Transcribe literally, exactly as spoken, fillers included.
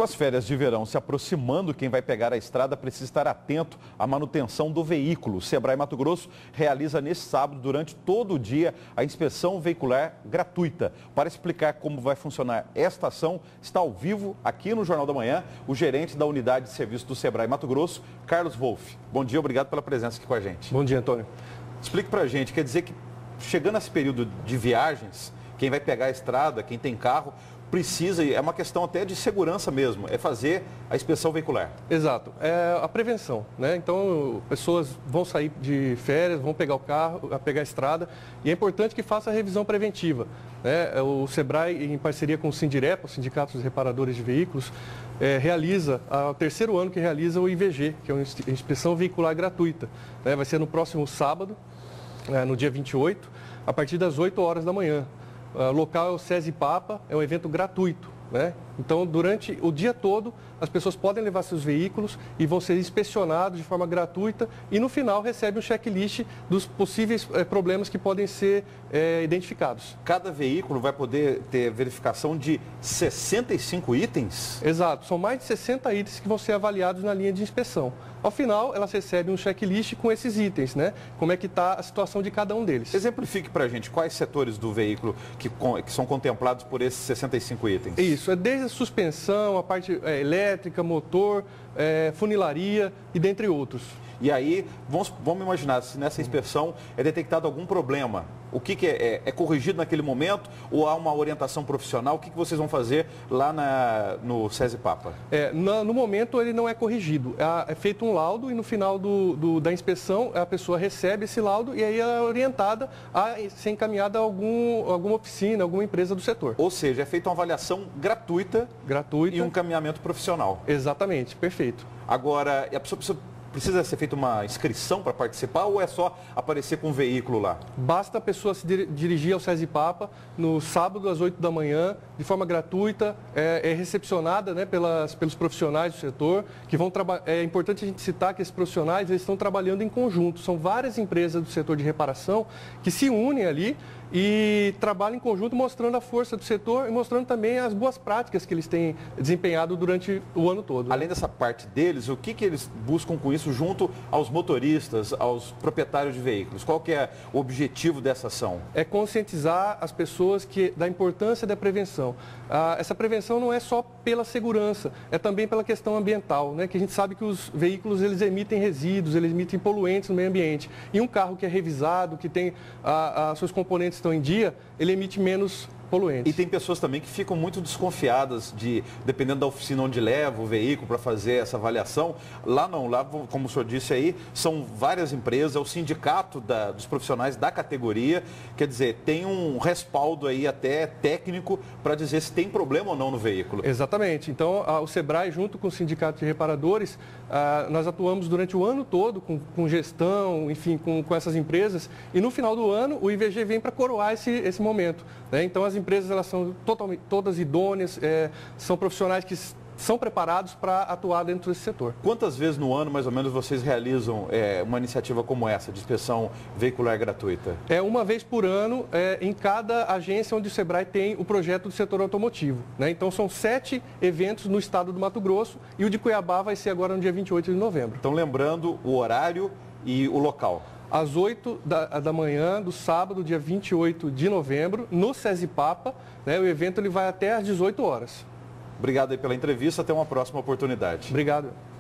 as férias de verão se aproximando, quem vai pegar a estrada precisa estar atento à manutenção do veículo. O Sebrae Mato Grosso realiza neste sábado, durante todo o dia, a inspeção veicular gratuita. Para explicar como vai funcionar esta ação, está ao vivo aqui no Jornal da Manhã o gerente da unidade de serviço do Sebrae Mato Grosso, Carlos Wolff. Bom dia, obrigado pela presença aqui com a gente. Bom dia, Antônio. Explique para a gente, quer dizer que chegando esse período de viagens, quem vai pegar a estrada, quem tem carro, precisa, é uma questão até de segurança mesmo, é fazer a inspeção veicular. Exato, é a prevenção, né? Então, pessoas vão sair de férias, vão pegar o carro, pegar a estrada, e é importante que faça a revisão preventiva, né? O Sebrae, em parceria com o Sindirepa, o Sindicato dos Reparadores de Veículos, é, realiza, é o terceiro ano que realiza o I V G, que é uma inspeção veicular gratuita, né? Vai ser no próximo sábado, é, no dia vinte e oito, a partir das oito horas da manhã. O local é o SESI Papa, é um evento gratuito, né? Então, durante o dia todo, as pessoas podem levar seus veículos e vão ser inspecionados de forma gratuita e, no final, recebem um checklist dos possíveis eh, problemas que podem ser eh, identificados. Cada veículo vai poder ter verificação de sessenta e cinco itens? Exato, são mais de sessenta itens que vão ser avaliados na linha de inspeção. Ao final, elas recebem um checklist com esses itens, né? Como é que está a situação de cada um deles. Exemplifique para a gente quais setores do veículo que, que são contemplados por esses sessenta e cinco itens. Isso, é desde a suspensão, a parte é, elétrica, motor, é, funilaria e dentre outros. E aí, vamos, vamos imaginar, se nessa inspeção é detectado algum problema, o que, que é, é? É corrigido naquele momento ou há uma orientação profissional? O que, que vocês vão fazer lá na, no SESI Papa? É, no, no momento ele não é corrigido, é, é feito um laudo e no final do, do, da inspeção a pessoa recebe esse laudo e aí ela é orientada a ser encaminhada a algum, alguma oficina, alguma empresa do setor. Ou seja, é feita uma avaliação gratuita, gratuita e um encaminhamento profissional. Exatamente, perfeito. Agora, a pessoa precisa... Precisa ser feita uma inscrição para participar ou é só aparecer com o veículo lá? Basta a pessoa se dirigir ao SESI Papa no sábado às oito da manhã, de forma gratuita, é, é recepcionada, né, pelas, pelos profissionais do setor, que vão trabalhar. É importante a gente citar que esses profissionais eles estão trabalhando em conjunto. São várias empresas do setor de reparação que se unem ali e trabalham em conjunto mostrando a força do setor e mostrando também as boas práticas que eles têm desempenhado durante o ano todo. Além dessa parte deles, o que, que eles buscam com isso junto aos motoristas, aos proprietários de veículos? Qual que é o objetivo dessa ação? É conscientizar as pessoas que, da importância da prevenção. Ah, essa prevenção não é só pela segurança, é também pela questão ambiental, né? Que a gente sabe que os veículos eles emitem resíduos, eles emitem poluentes no meio ambiente. E um carro que é revisado, que tem ah, ah, seus componentes estão em dia, ele emite menos poluentes. E tem pessoas também que ficam muito desconfiadas de, dependendo da oficina onde leva o veículo para fazer essa avaliação, lá não, lá, como o senhor disse aí, são várias empresas, é o sindicato da, dos profissionais da categoria, quer dizer, tem um respaldo aí até técnico para dizer se tem problema ou não no veículo. Exatamente, então a, o Sebrae junto com o Sindicato de Reparadores, a, nós atuamos durante o ano todo com, com gestão, enfim, com, com essas empresas e no final do ano o I V G vem para coroar esse, esse momento, né? Então as empresas elas são totalmente, todas idôneas, é, são profissionais que são preparados para atuar dentro desse setor. Quantas vezes no ano, mais ou menos, vocês realizam é, uma iniciativa como essa, de inspeção veicular gratuita? É uma vez por ano é, em cada agência onde o Sebrae tem o projeto do setor automotivo, né? Então são sete eventos no estado do Mato Grosso e o de Cuiabá vai ser agora no dia vinte e oito de novembro. Então lembrando o horário e o local. Às oito da, da manhã do sábado, dia vinte e oito de novembro, no SESI Papa, né? O evento ele vai até às dezoito horas. Obrigado aí pela entrevista, até uma próxima oportunidade. Obrigado.